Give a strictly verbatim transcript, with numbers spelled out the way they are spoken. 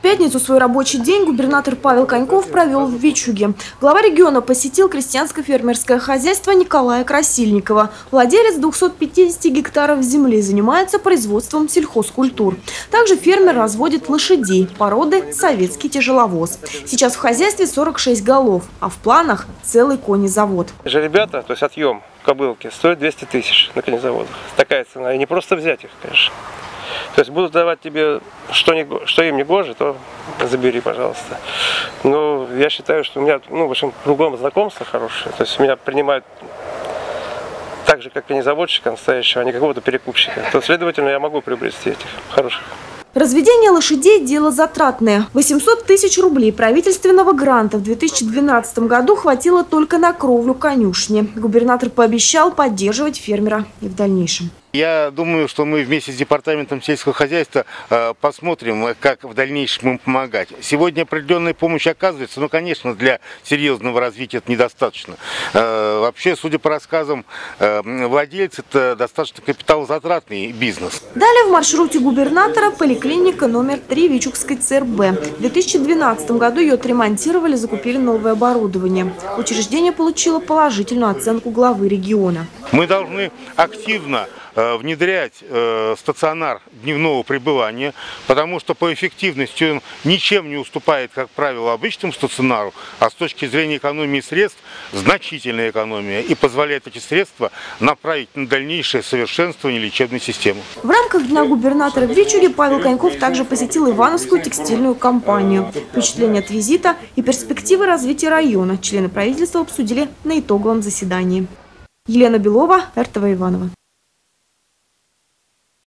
пятницу свой рабочий день губернатор Павел Коньков провел в Вичуге. Глава региона посетил крестьянско-фермерское хозяйство Николая Красильникова. Владелец двухсот пятидесяти гектаров земли занимается производством сельхозкультур. Также фермер разводит лошадей породы советский тяжеловоз. Сейчас в хозяйстве сорок шесть голов, а в планах целый конезавод. Жеребята, то есть отъем кобылки, стоит двести тысяч на конезаводах. Такая цена. И не просто взять их, конечно. То есть будут давать тебе, что, не, что им не гоже, то забери, пожалуйста. Но я считаю, что у меня, ну, в общем, кругом знакомства хорошие. То есть меня принимают так же, как конезаводчика настоящего, а не какого-то перекупщика. То, следовательно, я могу приобрести этих хороших. Разведение лошадей – дело затратное. восемьсот тысяч рублей правительственного гранта в две тысячи двенадцатом году хватило только на кровлю конюшни. Губернатор пообещал поддерживать фермера и в дальнейшем. Я думаю, что мы вместе с департаментом сельского хозяйства э, посмотрим, как в дальнейшем им помогать. Сегодня определенная помощь оказывается, но, конечно, для серьезного развития это недостаточно. Э, вообще, судя по рассказам э, владельца, это достаточно капиталозатратный бизнес. Далее в маршруте губернатора поликлиника номер три Вичугской ЦРБ. В две тысячи двенадцатом году ее отремонтировали, закупили новое оборудование. Учреждение получило положительную оценку главы региона. Мы должны активно внедрять э, стационар дневного пребывания, потому что по эффективности он ничем не уступает, как правило, обычному стационару, а с точки зрения экономии средств значительная экономия и позволяет эти средства направить на дальнейшее совершенствование лечебной системы. В рамках Дня губернатора в Вичуге Павел Коньков также посетил Ивановскую текстильную компанию. Впечатления от визита и перспективы развития района члены правительства обсудили на итоговом заседании. Елена Белова, эр тэ вэ Иваново.